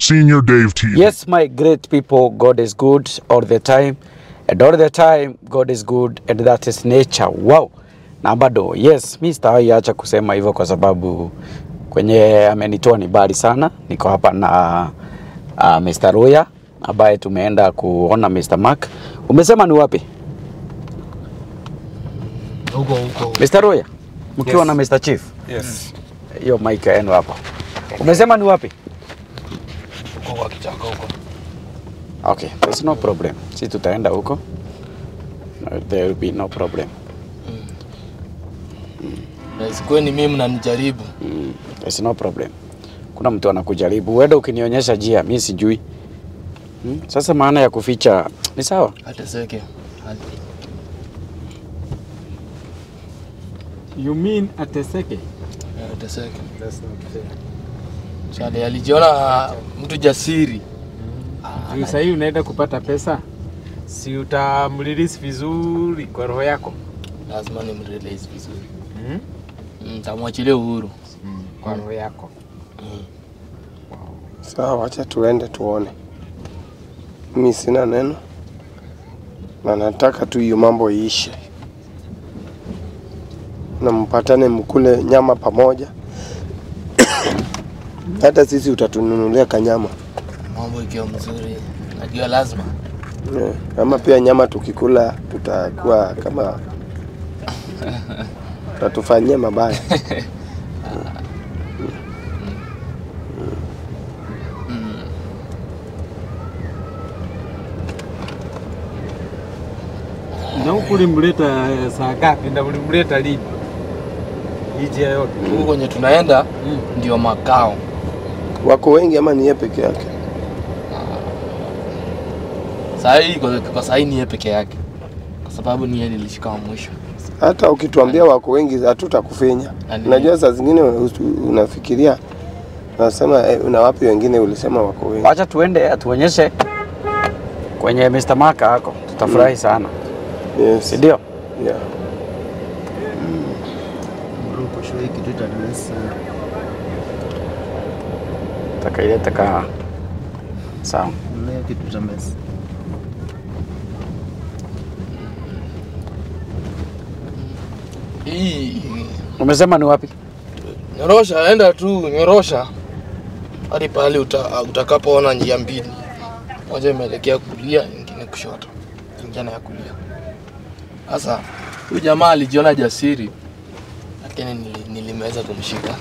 Senior Dave TV. Yes, my great people, God is good all the time. And all the time, God is good, and that is nature. Wow. Na bado, yes, mi sitaacha kusema hivyo kwa sababu kwenye amenitoa ni bali sana. Niko hapa na Mr. Roya, ambaye tumeenda kuona Mr. Mark. Umesema ni wapi? Huko. Mr. Roya, mkiwa na Mr. Chief? Yes. Hiyo mic yenu hapo. Umesema ni wapi? Huko kwa kichaka huko. Okay, there's no problem. Si tutaenda huko. No, there will be no problem. Sikweni mimi mnanijaribu. There's no problem. Kuna mtu anakujaribu. Wewe ukinionyesha njia, mimi sijui. Sasa maana ya kuficha ni sawa? Ateseke. You mean ateseke? Ateseke. Chale alijiona mtu jasiri. Sasa hii unaenda kupata pesa? Si utamrelease vizuri kwa roho yako? Lazima nimrelease vizuri. Nitamwachilia uhuru kwa roho yako. Sawa, acha tuende tuone. Mimi sina neno. Na nataka tu hiyo mambo iishe. Na mpatane mkule nyama pamoja. Hata sisi utatununulia kanyama. Mambo ikiwa mzuri. Najua lazima. Kama pia nyama tukikula tutakuwa kama tatufanyia mabaya. Na ukulimleta saa ngapi? Na ulimleta lini? Hiji yote. Huko kwenye tunaenda ndio makao. Wako wengi ama ni yeye peke yake? Kwa sahi ni yeye peke yake. Kwa sababu ni yeye nilishika mwisho. Hata ukituambia wako wengi hatutakufinya. Unajua saa zingine unafikiria unasema una wapi wengine ulisema wako wengi. Acha tuende atuonyeshe kwenye Mr. Mark hako. Tutafurahi sana. Yes. Ndio? Yeah. Grupo show hiki tu tadress. Takaileta ka sawa. Leo kitu cha mess. Umesema ni wapi? Nyorosha, enda tu, nyorosha. Hadi pale utakapoona njia mbili. Moja imeelekea kulia, nyingine kushoto. Nyingine ya kulia. Sasa huyu jamaa alijiona jasiri, lakini nilimeweza kumshika.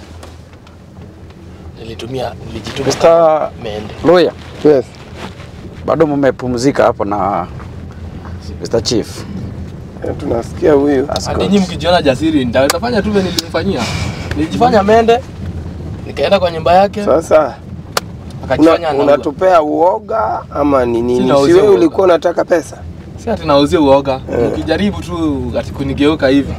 Nilijituma Mr. Mende. Roya. Yes. Bado mmepumzika hapo na Mr. Chief. Tunasikia huyu. Hadi nyinyi mkijiona jasiri, nitaweza fanya tu vile nilimfanyia. Nilijifanya Mende, nikaenda kwa nyumba yake. Sasa akajifanya unatupea uoga ama ni nini? Si wewe ulikuwa unataka pesa? Si ati nauzia uoga. Ukijaribu tu ati kunigeuka hivi,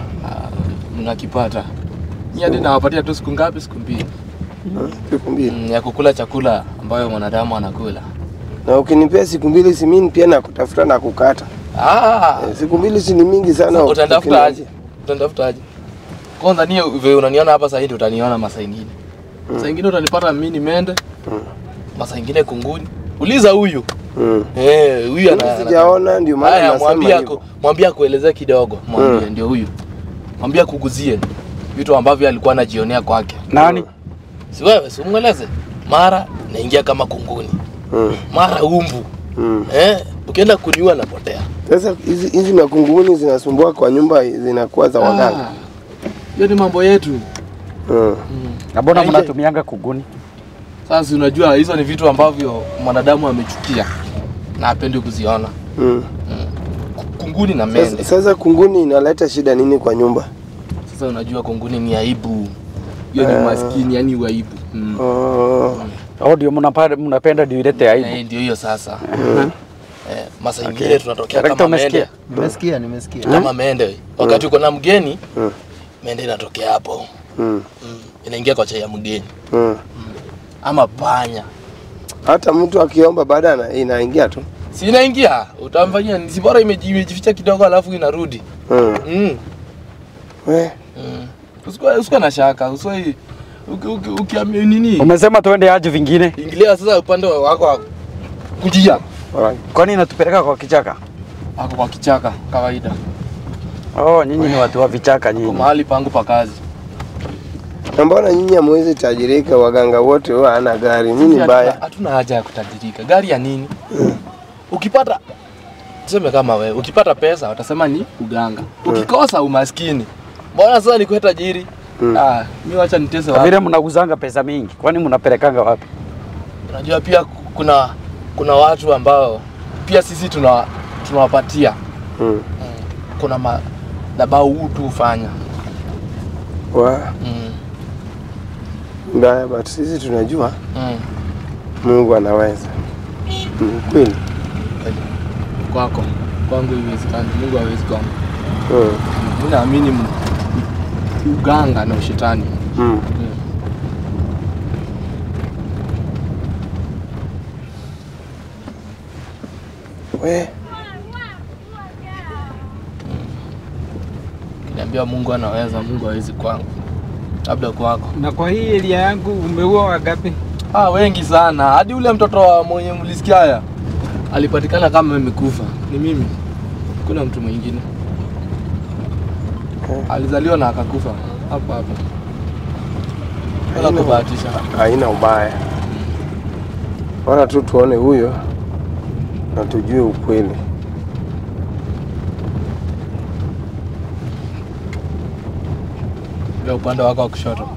mnakipata. Ni hadi nawapatia tu siku ngapi? Siku mbili. Siku mbili ya kukula chakula ambayo mwanadamu anakula. Na ukinipea siku mbili si mimi pia nakutafuta na kukata. Siku mbili si ni mingi sana. Utandafuta aje? Utandafuta aje? Kwanza ni wewe unaniona hapa sasa hivi utaniona masaa mengine. Masaa mengine utanipata mimi ni Mende. Masaa mengine kunguni. Uliza huyu. Huyu sijaona ndio maana nasema mwambie kuelezea kidogo. Mwambie ndio huyu. Mwambie kuguzie vitu ambavyo alikuwa anajionea kwake. Nani? Si wewe, si umueleze. Mara naingia kama kunguni. Mara umbu. Ukienda kuniua napotea. Sasa hizi makunguni zinasumbua kwa nyumba zinakuwa za waganga. Hiyo ni mambo yetu. Na mbona mnatumianga kunguni? Sasa unajua hizo ni vitu ambavyo mwanadamu amechukia na hapendi kuziona. Kunguni na Mende. Sasa kunguni inaleta shida nini kwa nyumba? Sasa unajua kunguni ni aibu. Hiyo ni maskini, yani aibu. Ndio mnapenda ndio ilete aibu. Ndio hiyo sasa. Masaa ingine tunatokea kama Mende. Nimesikia. Kama Mende. Wakati uko na mgeni, Mende inatokea hapo. Inaingia kwa chai ya mgeni. Ama panya. Hata mtu akiomba baada inaingia tu. Si inaingia, utamfanyia ni bora imejificha kidogo alafu inarudi. We. Usikuwa na shaka, Ukiamini nini? Umesema tuende aje vingine? Ingilia sasa upande wako wa kujia. Kwani inatupeleka kwa kichaka? Ako kwa kichaka kawaida. Oh, nyinyi ni watu wa vichaka nyinyi. Kwa mahali pangu pa kazi. Na mbona nyinyi hamwezi tajirika? Waganga wote wao hana gari. Nini mbaya? Hatuna haja ya kutajirika. Gari ya nini? Ukipata tuseme kama wewe, ukipata pesa utasema ni uganga. Ukikosa umaskini. Mbona sasa nikuwe tajiri? Mimi wacha nitese wapi? Vile mnauzanga pesa mingi. Kwani mnapelekanga wapi? Unajua pia kuna watu ambao pia sisi tunawapatia. Kuna madhabahu utu ufanya. Mbaya, but sisi tunajua Mungu anaweza. Kweli. Kwangu haiwezekani. Mungu hawezi kwangu. Mimi naamini uganga na ushetani. Niambia Mungu anaweza, Mungu hawezi kwangu. Labda kwako. Na kwa hii area yangu umeua wangapi? Wengi sana. Hadi ule mtoto wa mwenye mlisikia haya alipatikana kama amekufa. Ni mimi. Kuna mtu mwingine. Alizaliwa na akakufa hapo hapo. Wala kubahatisha. Haina ubaya. Bora tu tuone huyo na tujue ukweli. Ndio upande wako wa kushoto.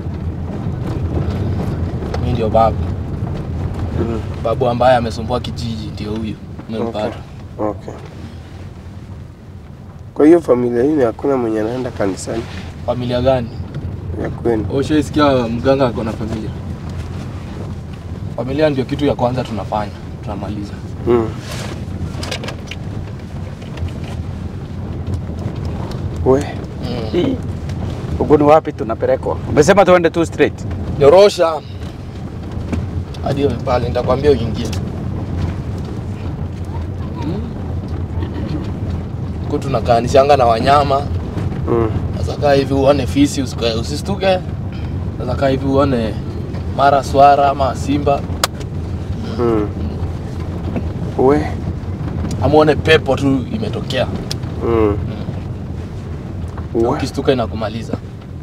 Mimi ndio babu. Babu ambaye amesumbua kijiji ndio huyu. Umempata. Okay. Kwa hiyo familia hii hakuna mwenye anaenda kanisani? Familia gani? Ya kwenu. Ushaisikia mganga ako na familia? Familia ndio kitu ya kwanza tunafanya, tunamaliza. Huko ni wapi tunapelekwa? Umesema tuende tu straight. Nyorosha. Hadi pale nitakwambia uingie. Huko tunakaanishanga na wanyama. Sasa kaa hivi uone fisi usistuke. Sasa kaa hivi uone mara swara ama simba. Amuone pepo tu imetokea. Ukistuka inakumaliza.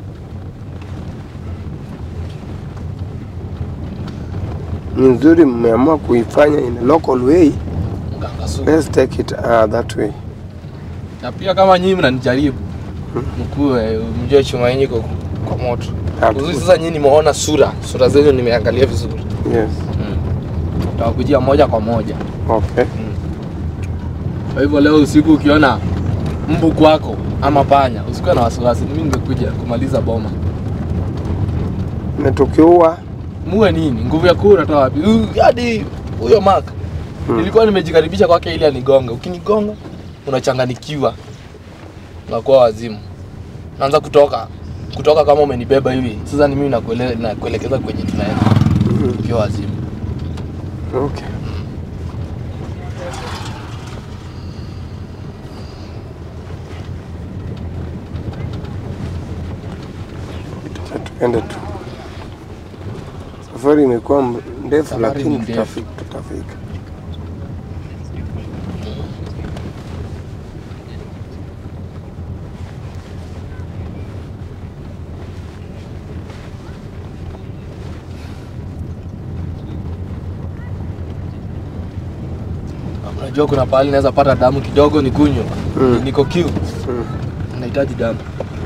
Ni nzuri mmeamua kuifanya in a local way. Let's take it that way. Na pia kama nyinyi mnanijaribu mkue mjue chuma yenyewe kwa moto. Uzuri sasa nyinyi nimeona sura zenu nimeangalia vizuri. Yes. Tawakujia moja kwa moja. Okay. Kwa hivyo leo usiku ukiona mbu kwako ama panya, usikuwe na wasiwasi. Mimi nimekuja kumaliza boma. Na tukiua muwe nini? Nguvu ya kuu unatoa wapi? Hadi huyo Mark. Nilikuwa nimejikaribisha kwake ili anigonge. Ukinigonga unachanganikiwa. Unakuwa wazimu. Naanza kutoka kama umenibeba hivi. Sasa ni mimi nakuelekeza kwenye tunaenda. Ukiwa wazimu. Okay. Tuende tu. Safari imekuwa ndefu lakini tutafika. Unajua kuna pahali naweza pata damu kidogo nikunywe. Niko kiu. Nahitaji damu.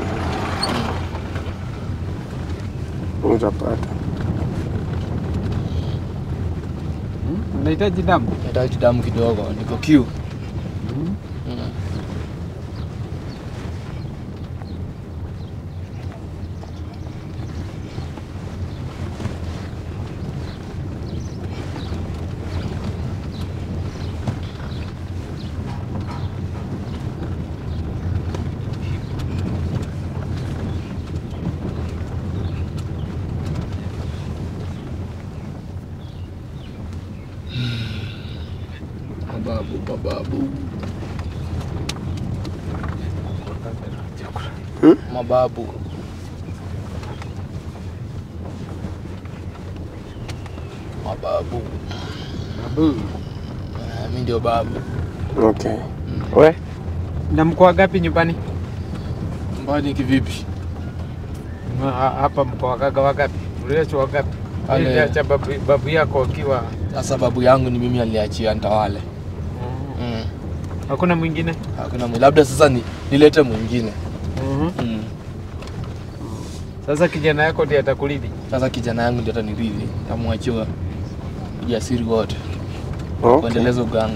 Utapata. Unahitaji damu? Nahitaji damu kidogo, niko kiu. Mababu. Mababu. babu. Babu. Mimi ndio babu. Okay. We? Na mko wangapi nyumbani? Nyumbani kivipi? Hapa mko wangapi? Uliacha wangapi? Aliacha babu yako akiwa. Sasa babu yangu ni mimi aliachia Ntawale. Hakuna mwingine? Hakuna mwingine. Labda sasa nilete mwingine. Sasa kijana yako ndiye atakuridhi. Sasa kijana yangu ndiye ataniridhi. Tamwachia ujasiri wote. Okay. Kuendeleza uganga.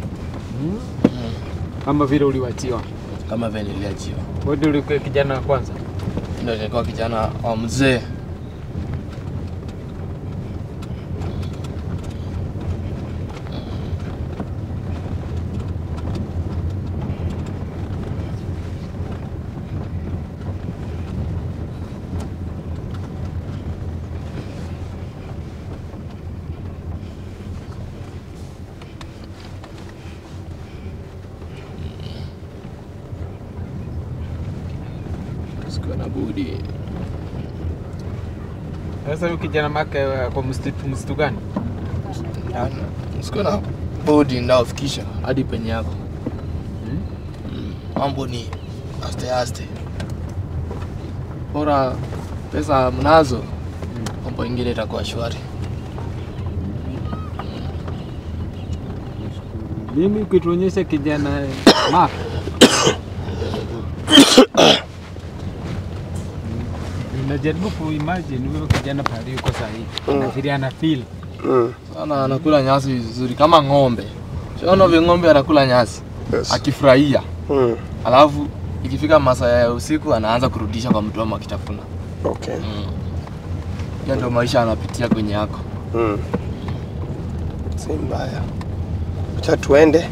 Kama vile uliwachiwa. Kama vile niliachiwa. Wewe ulikuwa kijana wa kwanza? Ndio nilikuwa kijana wa mzee. Budi. Sasa huyu kijana make kwa msitu gani? Siko na budi ndaofikisha hadi penye yako. Mambo ni aste. Bora pesa mnazo, mambo ingine itakuwa shwari. Mimi kutuonyesha kijana Mark. Najaribu kuimagine huyo kijana pale yuko sahihi. Nafikiria ana feel. Sana anakula nyasi vizuri kama ng'ombe. Unaona vile ng'ombe anakula nyasi. Yes. Akifurahia. Alafu ikifika masaa ya usiku anaanza kurudisha kwa mtu akitafuna. Okay. Hiyo ndio maisha anapitia kwenye yako. Si mbaya. Acha tuende.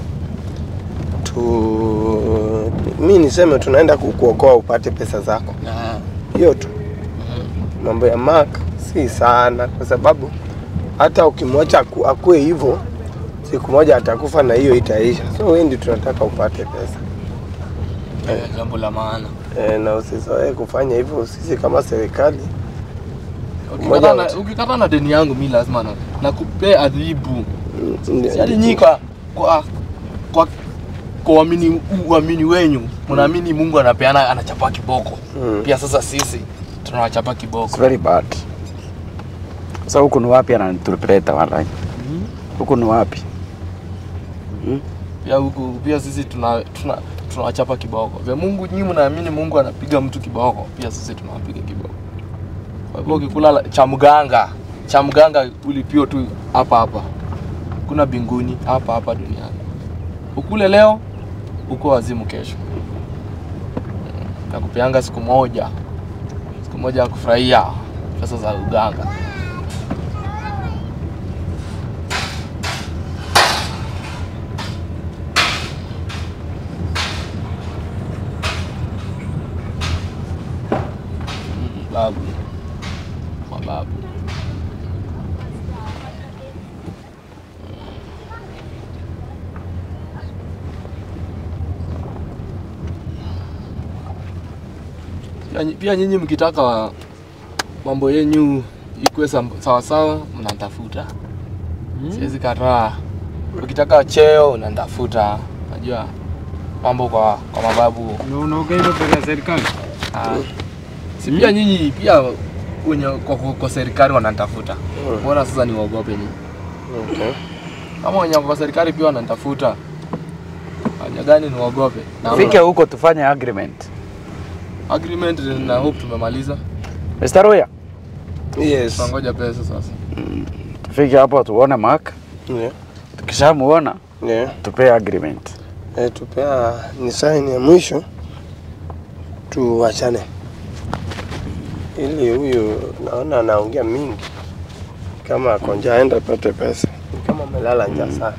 Mimi niseme tunaenda kukuokoa upate pesa zako. Hiyo tu. Mambo ya Mark si sana kwa sababu hata ukimwacha akue hivyo siku moja atakufa na hiyo itaisha. So wewe ndio tunataka upate pesa. Jambo la maana. Na usizoee kufanya hivyo sisi kama serikali. Ukikata na deni yangu mimi lazima nakupea adhibu. Yaani nyika kwa uamini wenyu, mnaamini Mungu anapeana anachapa kiboko. Pia sasa sisi tunawachapa kiboko. It's very bad. Sasa huku ni wapi ananitupeleta walai? Huku ni wapi? Pia huku pia sisi tunawachapa kiboko. Vya Mungu nyinyi mnaamini Mungu anapiga mtu kiboko, pia sisi tunawapiga kiboko. Kwa hivyo ukikula cha mganga ulipio tu hapa. Kuna binguni hapa duniani. Ukule leo uko wazimu kesho. Nakupeanga siku moja ya kufurahia pesa za uganga. Mababu. Pia nyinyi mkitaka mambo yenu ikuwe sawa mnatafuta. Siwezi kataa. Ukitaka cheo unatafuta. Unajua mambo kwa mababu. Unaongea hivyo kwa serikali? Si pia nyinyi pia kwa serikali wanatafuta. Bora sasa ni waogope nyinyi. Okay. Kama wenye kwa serikali pia wanatafuta. Haja gani ni waogope? Fika huko tufanye agreement. Agreement na hope tumemaliza. Mr. Roya. Yes. Tunangoja pesa sasa. Tufike hapo tuone Mark. Yeah. Tukishamuona tupe agreement. Tupea ni sign ya mwisho tuachane. Ili huyu naona anaongea mingi. Kama akonja aenda pate pesa. Kama amelala njaa sana.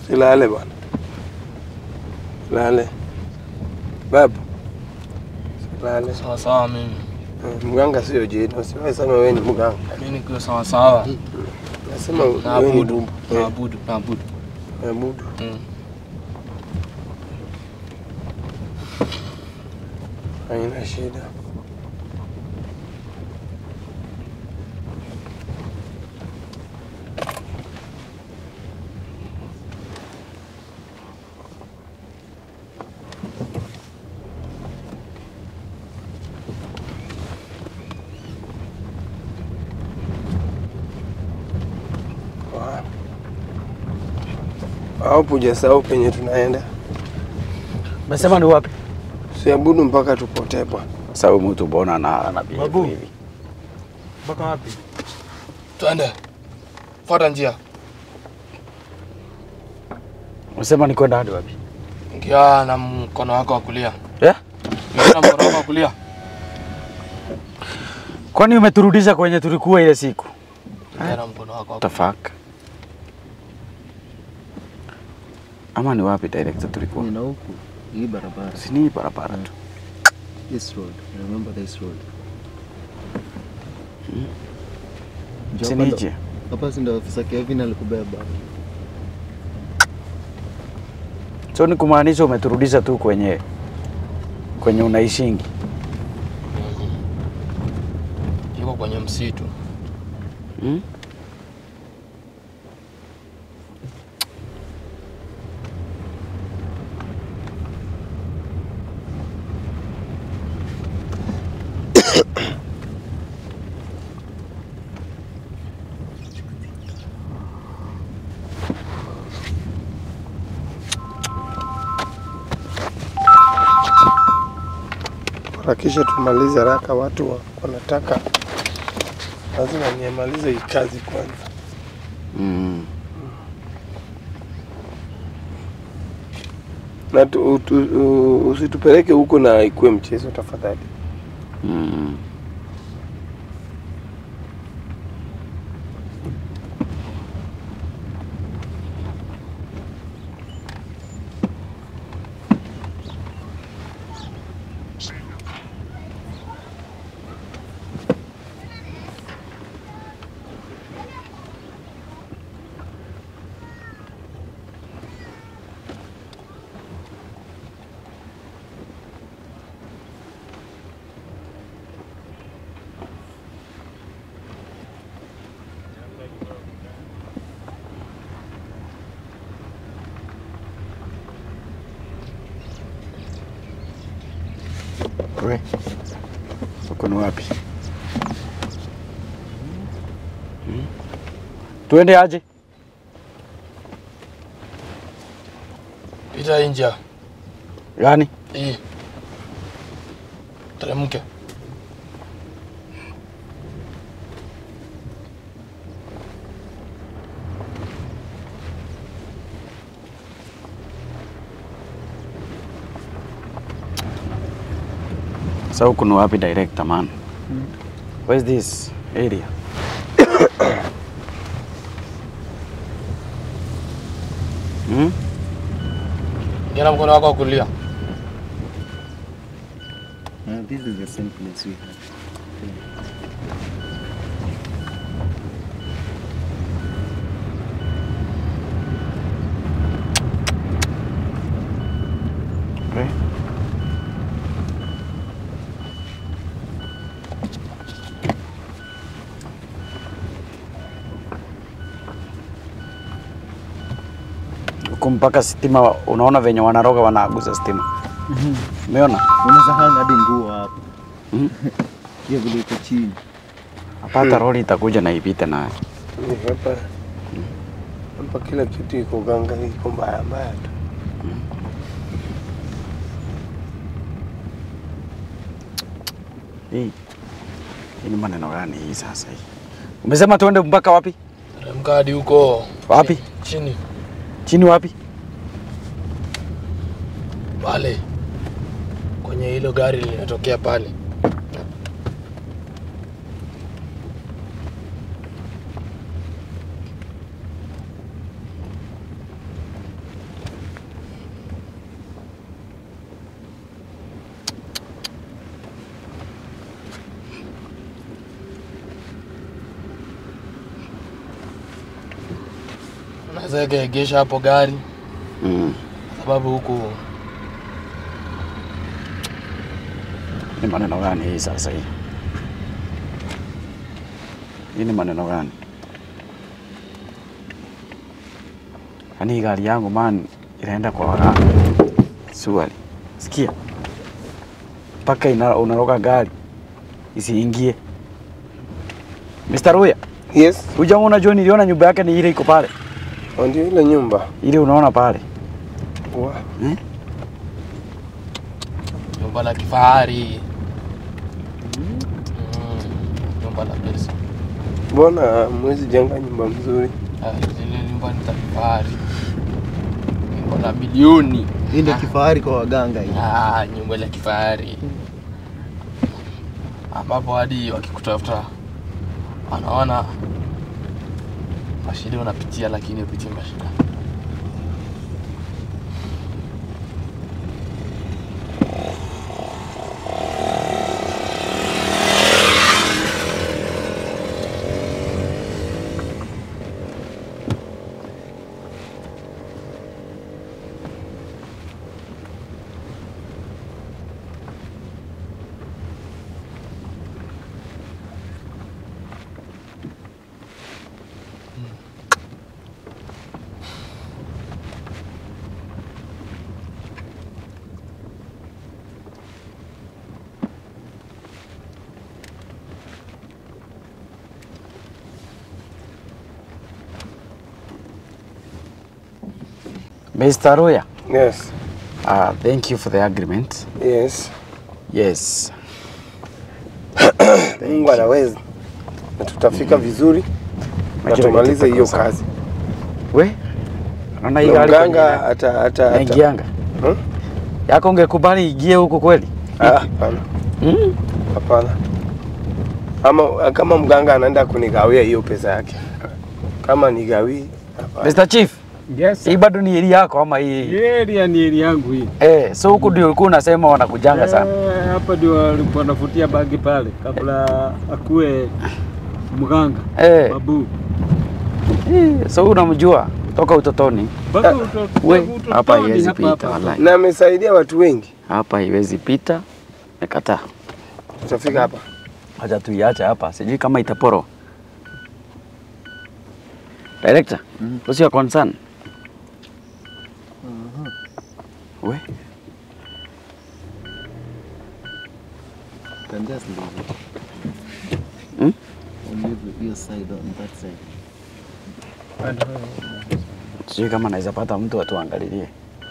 Silale bwana. Lale. Babu. Silale. Sawa sawa mimi. Mganga sio jina. Usiwahi sema wewe ni mganga. Mimi niko sawa sawa. Nasema wewe ni bumbu. Naabudu. Naabudu. Haina shida. Hapo hujasahau penye tunaenda. Umesema ni wapi? Siabudu mpaka tupotee bwana. Sasa huyu mtu mbona ana Babu. hivi? Mpaka wapi? Twende. Fuata njia. Umesema ni kwenda hadi wapi? Ingia na mkono wako wa kulia. Yeah? Na mkono wako wa kulia. Kwani umeturudisha kwenye tulikuwa ile siku? Ingia na mkono wako wa kulia. Tafaka. Ama ni wapi director tulikuwa? Ni na huku. Hii barabara. Si ni barabara tu. This road. I remember this road. Si ni je? Hapa si ndio ofisa Kevin alikubeba. So ni kumaanisha umeturudisha tu kwenye unaishingi. Yuko kwenye msitu. Kisha tumalize haraka, watu wanataka. Lazima niamalize hii kazi kwanza. Na usitupeleke huko na ikuwe mchezo tafadhali. We. Uko ni wapi? Tuende aje? Pita njia. Gani? Hii. Teremke. Sasa huko ni wapi director man? Where is this area? Ingia na mkono wako wa kulia. This is the same place we had. Okay. Mpaka stima, unaona venye wanaroga wanaaguza stima. Umeona? Unaweza hanga hadi nguo hapa. Hiyo vile iko chini. Hapa lori itakuja na ipite naye. Hapa kila kitu iko ganga, iko mbaya tu. Hii ni maneno gani hii sasa hii? Umesema tuende mpaka wapi? Teremka hadi huko. Wapi? Chini. Chini wapi? Pale. Kwenye hilo gari linatokea pale. Unaweza kuegesha hapo gari. Sababu huku ni maneno gani hii sasa hii? Hii ni maneno gani? Yaani gari yangu man inaenda kwa waganga. Swali. Sikia. Paka unaroga gari isiingie. Mr. Ruya. Yes. Hujaona John, niliona nyumba yake ni ile iko pale. Ndio ile nyumba. Ile unaona pale. Wa. nyumba la kifahari. Nyumba la pesa. Mbona mwezi jenga nyumba mzuri? Zile nyumba ni za kifahari. Nyumba la bilioni. Hii ndio kifahari kwa waganga hii. Nyumba la kifahari. Ambapo hadi wakikutafuta anaona mashida unapitia, lakini upitie mashida. Mr. Ruya. Yes. Thank you for the agreement. Yes. Yes. Mungu anaweza. Na tutafika vizuri. Na tumalize hiyo kazi. We? Unaona hii gari mganga ata ingianga. Yako ungekubali igie huko kweli? Hapana. Hapana. Kama mganga anaenda kunigawia hiyo pesa yake. Kama nigawi, hapana. Mr. Chief. Yes. Hii bado ni area yako ama hii? Area ni area yangu hii. So huku ndio ulikuwa unasema wanakujanga sana. Hapa ndio walikuwa wanafutia bagi pale kabla akue mganga. Babu. So unamjua toka utotoni? We, hapa haiwezi pita wallahi. Na amesaidia watu wengi. Hapa haiwezi pita. Nikataa. Tutafika hapa. Acha tuiache hapa. Sijui kama itaporo. Director, what's your concern? We? Can just leave it. And leave your side on that side. Sijui kama naweza pata mtu atuangalilie.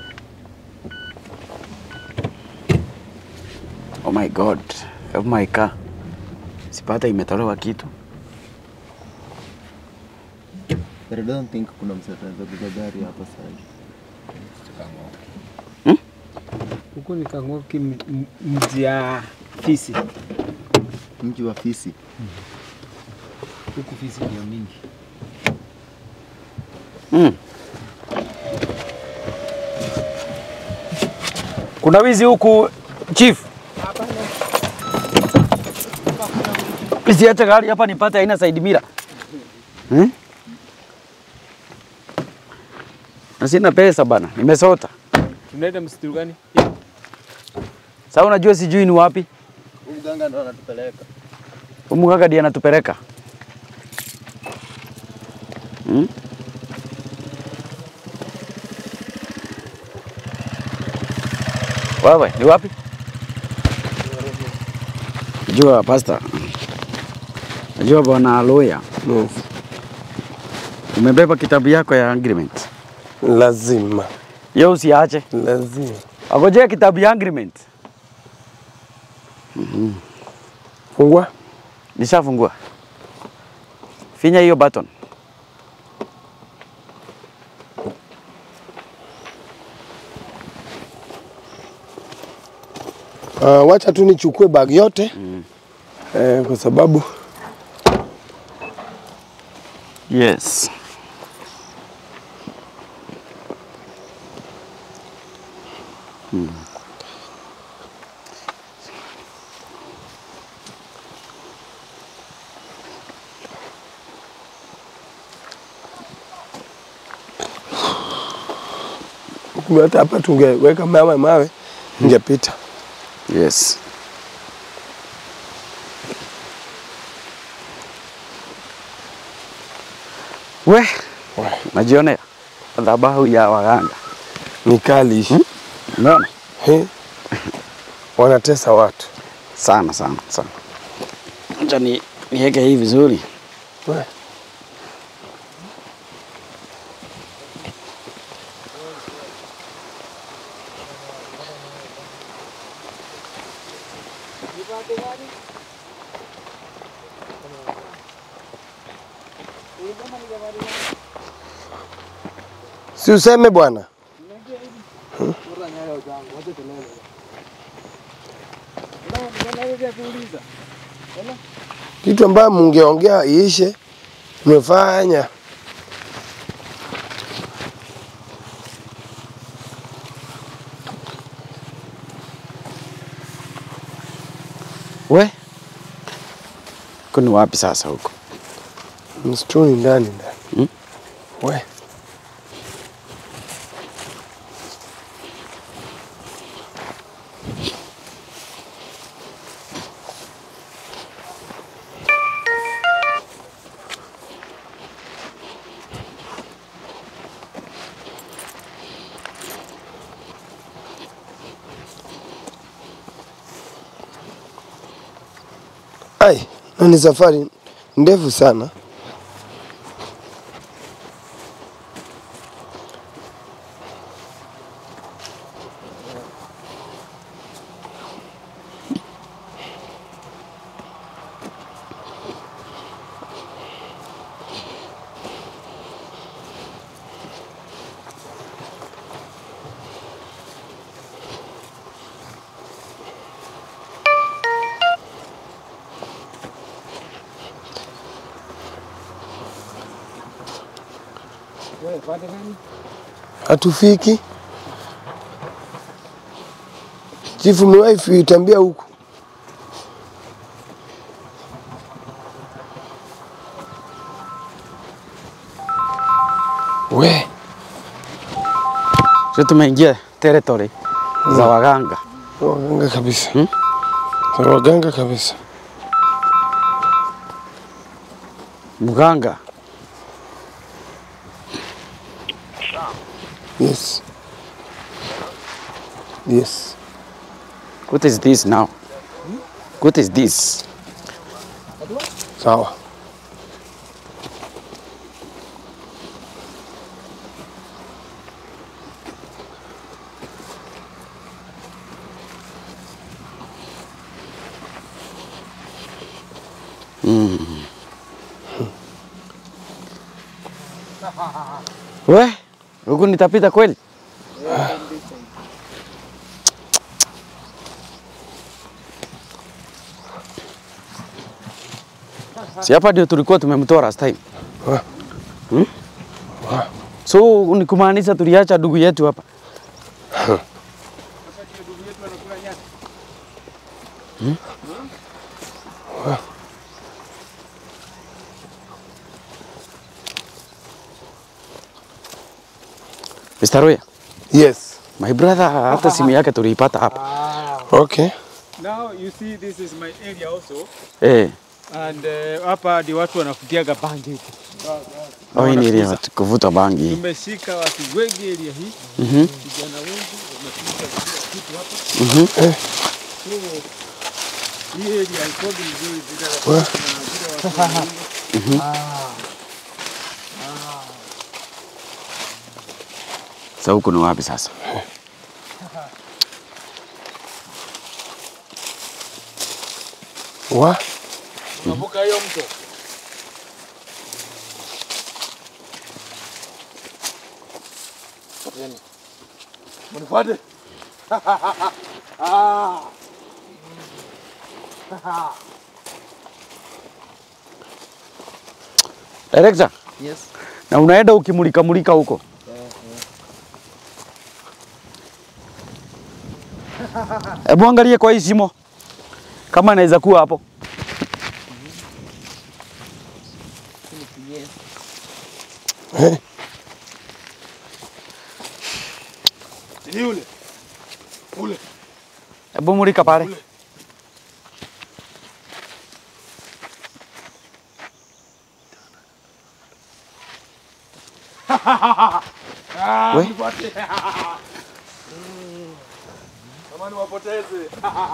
Oh my God. Have my car. Sipata imetolewa kitu. But I don't think kuna msafara za gari hapa sasa. Huko ni Kang'oki, mji ya Fisi. Mji wa Fisi. Huku Fisi ndio mingi. Kuna wizi huku chief. Isiache gari hapa nipate haina side mirror. Na sina pesa bana, nimesota. Tunaenda msitu gani? Sasa unajua sijui ni wapi? Mganga ndo anatupeleka. Mganga ndiye anatupeleka. Wewe, ni wapi? Najua pastor. Najua bwana lawyer. Yes. Umebeba kitabu yako ya agreement? Lazima. Yeye usiache. Lazima. Agojea kitabu ya agreement. Fungua. Nishafungua. Finya hiyo button. Wacha tu nichukue bag yote. Kwa sababu yes. hata hapa tungeweka mawe ingepita. Yes. We, najionea madhabahu ya waganga Ni kali. umeona? Wanatesa watu. Sana. Acha niweke hii vizuri. We. Si useme bwana. Kitu ambayo mungeongea iishe, mmefanya. We, kuni wapi sasa huko? Msituni ndani. We. Ai, na ni safari ndefu sana. Hatufiki. Chifu mwife itambia huku. We. Sio tumeingia territory za waganga. Waganga kabisa. Waganga kabisa. Mganga. Yes. Yes. What is this now? What is this? Sawa. We, huku nitapita kweli? Si hapa ndio tulikuwa tumemtoa last time. So ni kumaanisha tuliacha ndugu yetu hapa. Mr. Roya. Yes. My brother hata simu yake tuliipata hapa. Okay. Now you see this is my area also. And hapa ndio watu wanafugiaga bangi huko. Oh, hii ni area kuvuta bangi. Tumeshika watu wengi area hii. Vijana wengi wamefika kitu hapa. Hii area iko vizuri vile. Sasa huko ni wapi sasa? Wa? Navuka hiyo mto. Mnifuate. Director? Yes. Na unaenda ukimulika huko? Hebu angalia kwa hii simo. Kama inaweza kuwa hapo. Si ule. Ule. Hebu mulika pale. We? Kama ni wapoteze.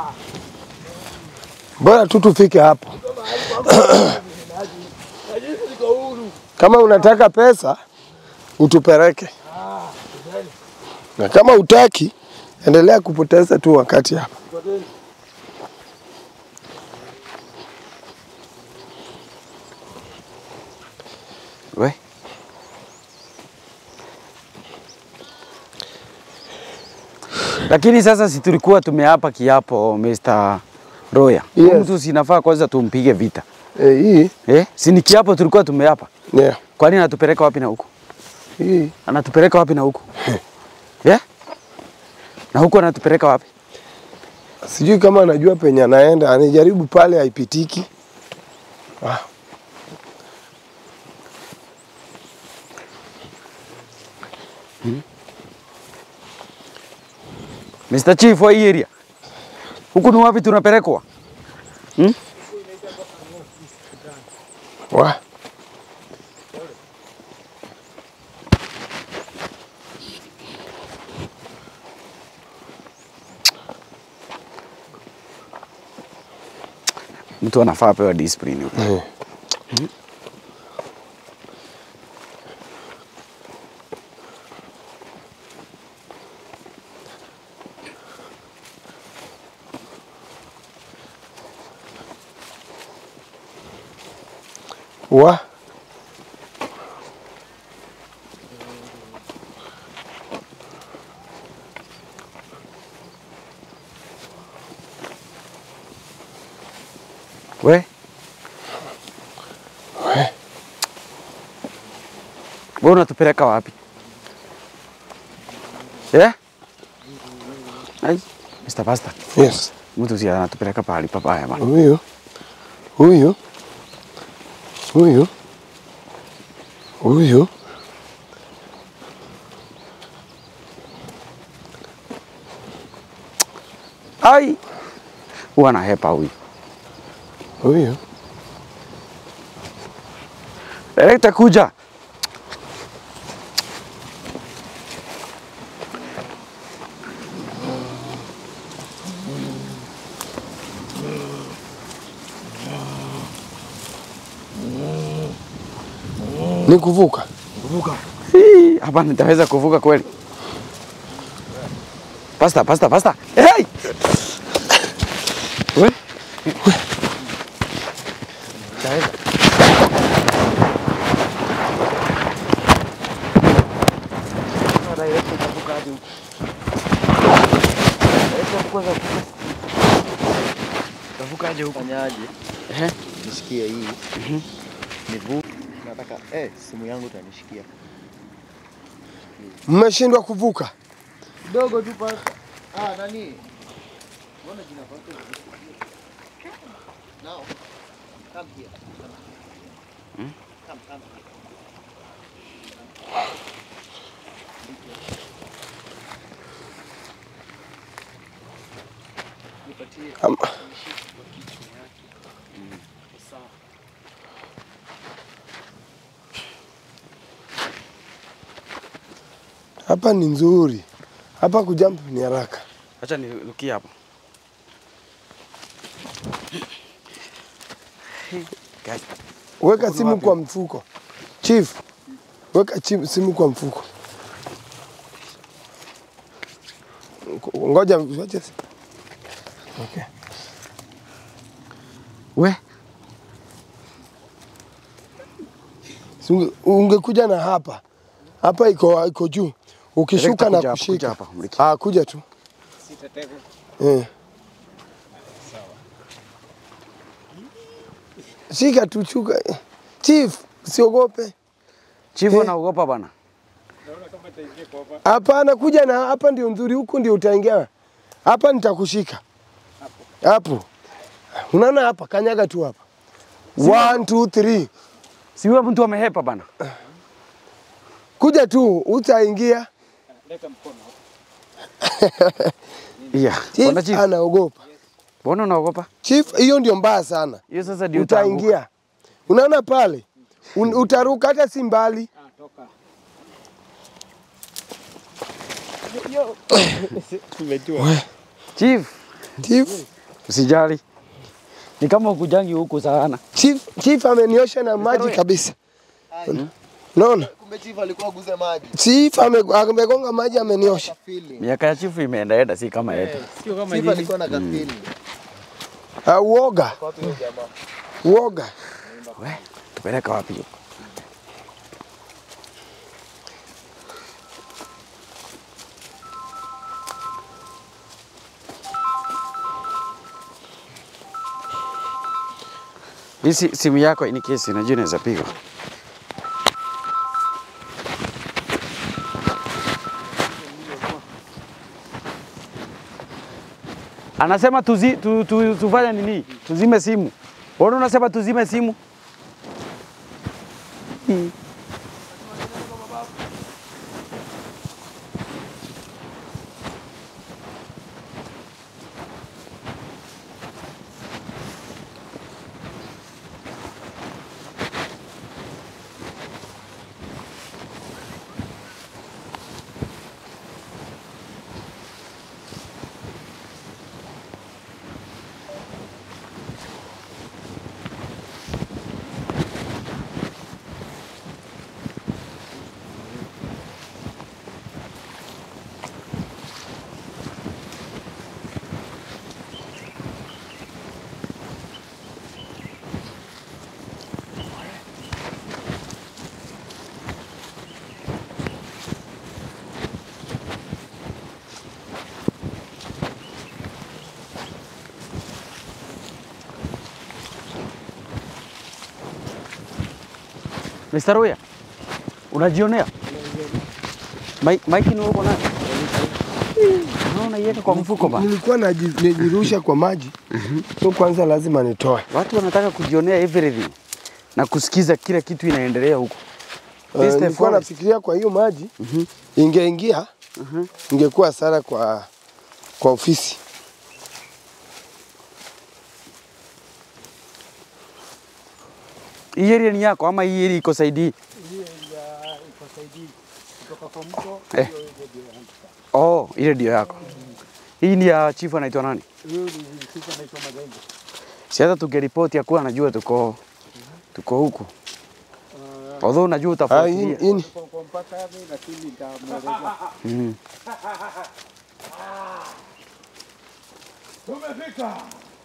Bora tu tufike hapo. Kama unataka pesa utupeleke. Na kama utaki endelea kupoteza tu wakati hapa. We? Lakini sasa si tulikuwa tumeapa kiapo Mr. Roya. Yes. Mtu sinafaa kwanza tumpige vita. Hii. Si ni kiapo tulikuwa tumeapa. Yeah. Kwani anatupeleka wapi na huko? Hii. Anatupeleka wapi na huko? Na huko anatupeleka wapi? Sijui kama anajua penye anaenda, anajaribu pale haipitiki. Mr. Chief wa hii area. Huku ni wapi tunapelekwa? Wa. Mtu anafaa pewa discipline huko. Wa. We? Wewe unatupeleka wapi? Ai, Mr. Pastor. Yes. Mtu si anatupeleka pahali pabaya bana. Huyu. Ai. Huwa anahepa huyu. Director kuja. Ni kuvuka. Hapa nitaweza kuvuka kweli? Pasta. Hey! We? Taweza. Tavukaje huko? Fanyaje? Nisikie hii. Nivuke. Nataka simu yangu utanishikia. Mmeshindwa kuvuka. Kidogo tu pasta. Nani? Mbona jina pasta? Now. Come here. Come. Hapa ni nzuri. Hapa kujump ni haraka. Acha nirukie hapo. Guys, Weka simu kwa mfuko. Chief, weka simu kwa mfuko. Ngoja. Okay. We? Ungekuja na hapa. Hapa iko juu. Ukishuka na kushika. Kuja tu. Sitatego. Shika tu chuka. Chief, usiogope. Chief anaogopa bana. Naona kama itaingia kwa hapa. Hapana, kuja na hapa ndio nzuri, huku ndio utaingia. Hapa nitakushika. Hapo. Unaona hapa, kanyaga tu hapa. 1 2 3. Si wewe mtu amehepa bana. Kuja tu, utaingia. Leta mkono. Yeah. Chief Bwana Chief. anaogopa. Mbona unaogopa? Chief, hiyo ndio mbaya sana. Hiyo sasa ndio utaanguka. Utaingia. Unaona pale? Utaruka hata si mbali. Chief, Chief, usijali. Ni kama ukujangi huku sana. Chief ameniosha na maji kabisa. Unaona? Kumbe chief alikuwa guze maji. Chief amegonga maji ameniosha. Miaka ya chief imeenda si kama yetu. Sio kama Chief alikuwa na kafili. Uoga. Uoga. We, tupeleka wapi huko? Hii simu yako ni kesi, najua inaweza pigwa. Anasema tufanye nini? Tuzime simu. Mbona unasema tuzime simu? Mr. Roya, unajionea? Mike ni uko nayo? Unaona yeye kwa mfuko ba. Nilikuwa najirusha kwa maji. So kwanza lazima nitoe. Watu wanataka kujionea everything na kusikiza kila kitu inaendelea huko. Nilikuwa nafikiria kwa hiyo maji ingeingia ingekuwa sana kwa ofisi. Hii area ni yako ama hii area iko saidi? Hii iko saidi kutoka kwa mto. Oh, ile ndio yako. Hii ni ya chief anaitwa nani? Huyu ni chief anaitwa Magembe. Si hata tukiripoti yakuwa anajua tuko huku. Although unajua utafuatilia. Kwa mpaka hapo lakini nitamweleza. Tumefika.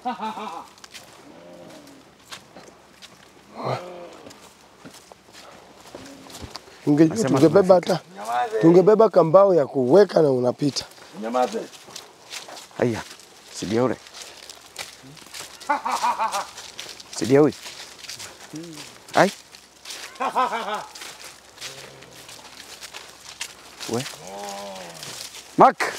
Tungebeba kambao ya kuweka na unapita. Nyamaze. Haya. Sidia ule. Sidia ule. Ai. We. Mark.